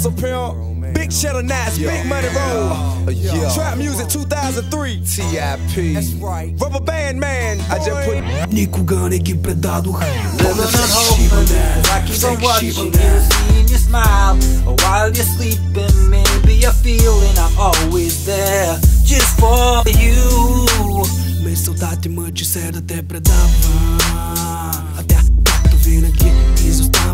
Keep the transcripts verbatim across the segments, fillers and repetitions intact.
hustle, pimp. Big cheddar nights, yeah. Big money roll. Uh, yeah. Trap music two thousand three. T I P. That's right. Rubber band man. I just put. Никога не ги предадох. Living on hope, I keep on watching you, seeing you smile while you're sleeping. Maybe a feeling I'm always there, just for you. Мисълта ти мъчи се да те предава, а тя както винаги изостава.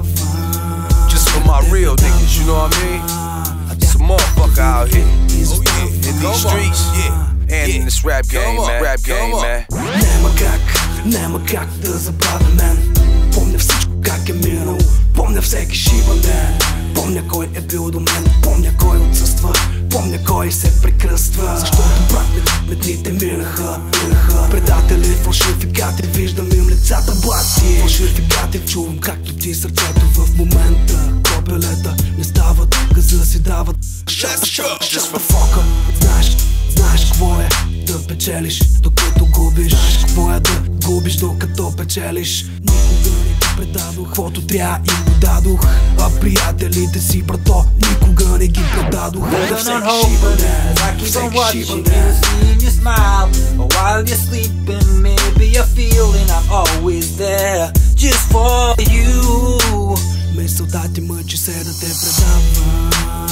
Just for my real niggas, you know what I mean? It's a motherfucker out here, oh, yeah. In these streets, yeah, and in this rap game, man. Rap game, man. Нема как, нема как да забравя мен. Помня всичко как е минало, помня всеки шибан ден. Помня кой е бил до мен, помня кой отсъства, помня кой се прекръства. Защото брат ме дните минаха, минаха. Предатели, фалшификати, виждам им лицата блати. Фалшификати, чувам както ти сърцето в момента. Копелета не стават, газа си дават. Just for fuck up. Знаеш, знаеш какво е да печелиш, докато губиш. Знаеш какво е да губиш, докато печелиш. Никога не ги предадох, каквото трябва им го дадох. А приятелите си, брато, никога не ги предадох. Living on hope, as I keep on watching you, seeing you smile while you're sleeping. Maybe a feeling I'm always there, just for you. Мисълта ти мъчи се да те предава,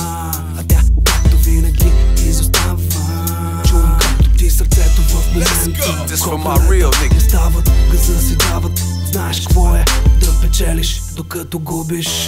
а тя както винаги изостава. Чувам както ти сърцето в момента. This for my real niggas. Не стават, газа си дават. Знаеш какво е да печелиш, докато губиш.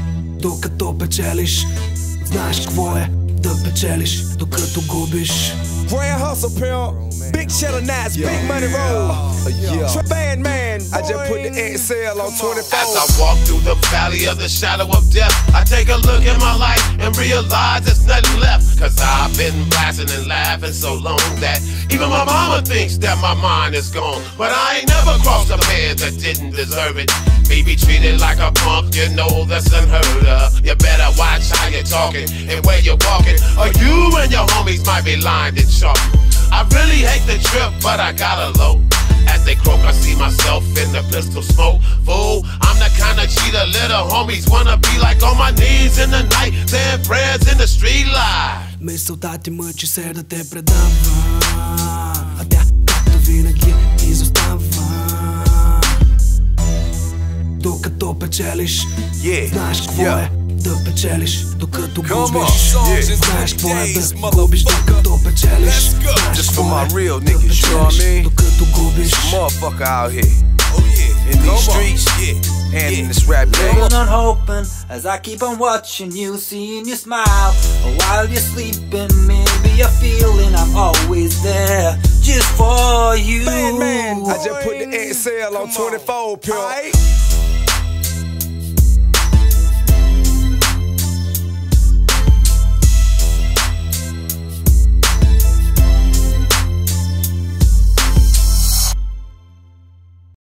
Докато печелиш. Знаеш какво е да печелиш, докато губиш. Grand hustle, pimp. Big cheddar nights, yeah. Big money roll. Uh, yeah. Trap band man. I just put the X L on twenty-four. As I walk through the valley of the shadow of death, I take a look at my life and realize there's nothing left. Cause I've been blasting and laughing so long that even my mama thinks that my mind is gone. But I ain't never crossed a man that didn't deserve it. Me be treated like a punk, you know that's unheard of. You better watch how you're talking and where you're walking, or you and your homies might be lined and sharp. I really hate the trip, but I gotta low. As they croak, I see myself in the pistol smoke. Fool, I'm the kind of cheater little homies wanna be like on my knees in the night, saying prayers in the street light. Мисълта ти мъчи се да те предава, а тя както винаги изостава. Докато печелиш, yeah. Знаеш какво yeah. е да печелиш, докато Come губиш. Yeah. Знаеш какво е да губиш, докато печелиш. Знаеш Just for какво my е real да niggas, you know what I печелиш, mean? докато губиш. Motherfucker out here, oh yeah, in these streets, yeah, and in this rap game. Living on hoping as I keep on watching you, seeing you smile while you're sleeping. Maybe a feeling I'm always there, just for you. Band man. I just put the X L on twenty-four, pimp.